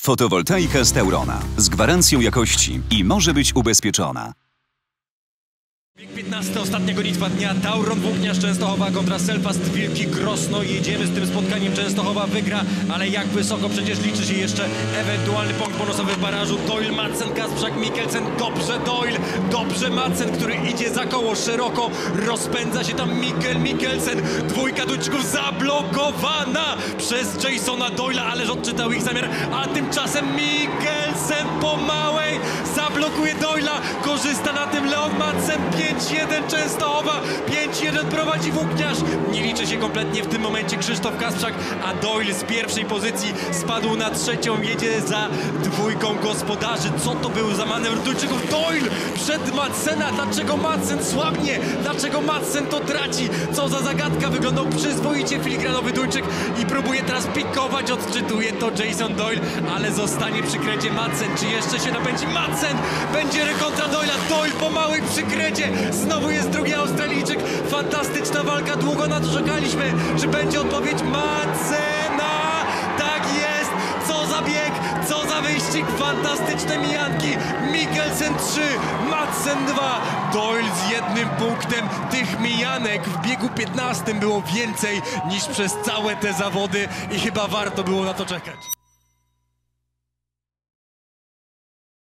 Fotowoltaika z Taurona z gwarancją jakości i może być ubezpieczona. Bieg 15, ostatnia gonitwa dnia. Tauron Włókniarz Częstochowa kontra Selfast Wielki Krosno. Jedziemy z tym spotkaniem. Częstochowa wygra, ale jak wysoko? Przecież liczy się jeszcze ewentualny punkt bonusowy w barażu. Doyle, Madsen, Kasprzak, Mikkelsen. Dobrze Doyle, dobrze Madsen, który idzie za koło szeroko. Rozpędza się tam Mikkelsen. Dwójka Duńczyków zablokowana przez Jasona Doyle'a, ależ odczytał ich zamiar. A tymczasem Mikkelsen po małej zablokuje Doyle'a. Korzysta na tym Leon Madsen. 5-1 Częstochowa, 5-1 prowadzi Włókniarz. Nie liczy się kompletnie w tym momencie Krzysztof Kasprzak, a Doyle z pierwszej pozycji spadł na trzecią, jedzie za dwójką gospodarzy. Co to był za manewr Duńczyków? Doyle przed Madsena. Dlaczego Madsen słabnie? Dlaczego Madsen to traci? Co za zagadka? Wyglądał przyzwoicie filigranowy Duńczyk i próbuje teraz pikować. Odczytuje to Jason Doyle, ale zostanie przy kręcie Madsen. Czy jeszcze się napędzi? Madsen! Będzie rekontra Doyle'a. Doyle po małych przy kręcie. Znowu jest drugi Australijczyk. Fantastyczna walka. Długo na to czekaliśmy. Czy będzie odpowiedź Madsena? Tak jest! Co za bieg! Co za wyścig! Fantastyczne mijanki. Mikkelsen 3, Madsen 2. Doyle z jednym punktem. Tych mijanek w biegu 15 było więcej niż przez całe te zawody i chyba warto było na to czekać.